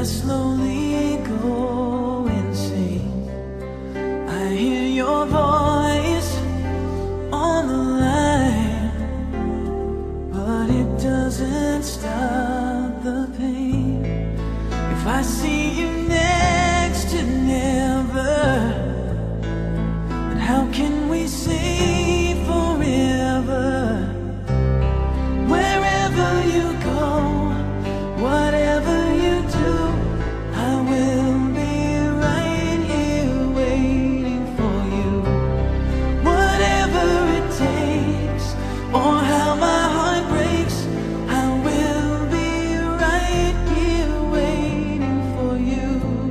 I slowly go insane. I hear your voice on the line, but it doesn't stop the pain. If I see you next to never, then how can we say forever? Wherever you go, whatever you do, I will be right here waiting for you. Whatever it takes, or how my heart breaks, I will be right here waiting for you.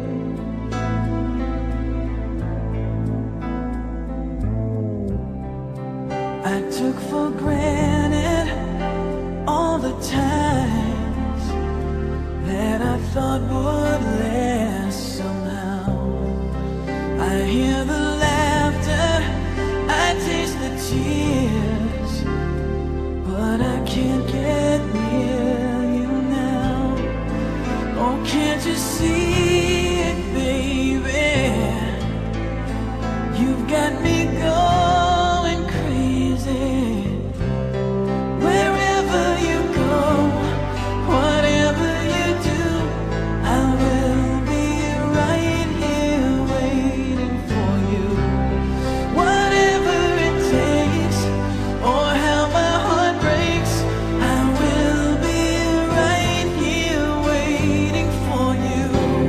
I took for granted all the times that I thought would last somehow. I hear the laughter, I taste the tears, but I can't get near you now. Oh, can't you see it, baby? You've got me going crazy. Wherever you go, whatever you do, I will be right here waiting for you. Whatever it takes, or how my heart breaks, I will be right here waiting for you.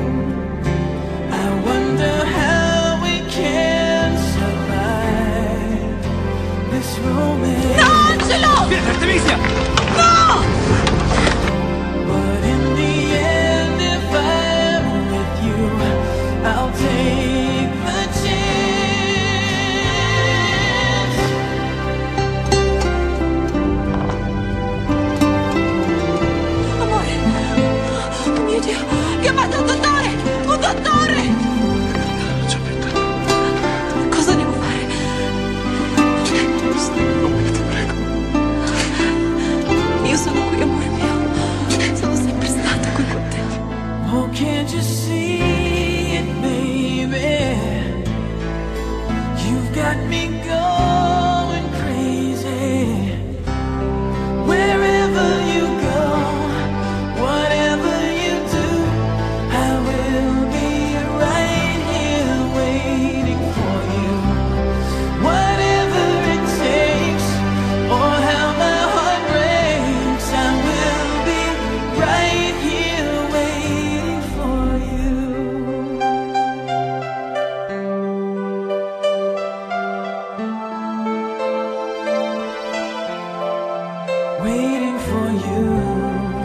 I wonder how we can survive this romance. No, Angelo! Artemisia! No! But in the end, if I'm with you, I'll take the chance. Amore! Oh mio Dio! Chiamate un dottore! Un dottore! Cosa devo fare? Ti prego. Io sono qui, amore mio. Sono sempre stata qui con te. Oh, can't you see it, baby? You've got me going crazy. Wherever you go, whatever you do, I will be right here waiting for you. Whatever it takes, or how my heart breaks, I will be right here waiting for you. Waiting for you.